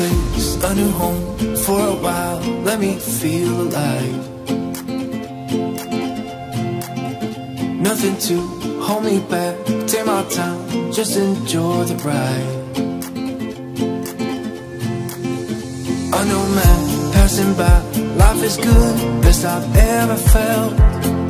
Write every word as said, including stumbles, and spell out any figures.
place, a new home for a while. Let me feel alive. Nothing to hold me back. Take my time, just enjoy the ride. A new man passing by. Life is good, best I've ever felt.